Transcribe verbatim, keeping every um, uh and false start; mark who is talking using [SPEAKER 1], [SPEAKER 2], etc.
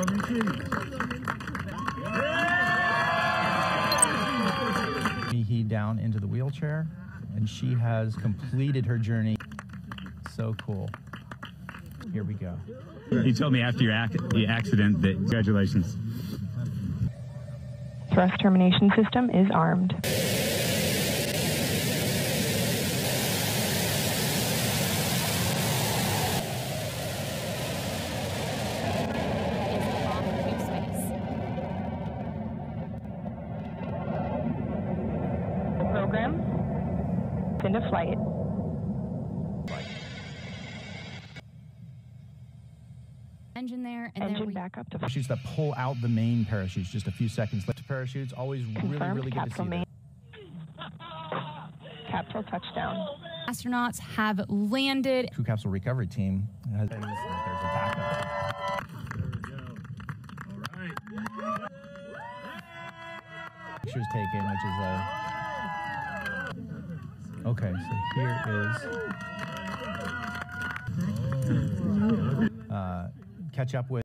[SPEAKER 1] He down into the wheelchair, and she has completed her journey. So cool. Here we go.
[SPEAKER 2] He told me after your ac the accident that congratulations.
[SPEAKER 3] Thrust termination system is armed. Program into flight.
[SPEAKER 4] Engine there, and
[SPEAKER 3] Engine
[SPEAKER 4] there we
[SPEAKER 3] back up to
[SPEAKER 1] Parachutes that pull out the main parachutes just a few seconds later. Parachutes, always really,
[SPEAKER 3] Confirmed
[SPEAKER 1] really good to see
[SPEAKER 3] main.
[SPEAKER 1] that.
[SPEAKER 3] Capsule touchdown.
[SPEAKER 4] astronauts have landed.
[SPEAKER 1] Crew capsule recovery team has there's a backup.
[SPEAKER 5] There we go. All right.
[SPEAKER 1] Pictures taken, which is a. Okay, so here is. Uh, catch up with.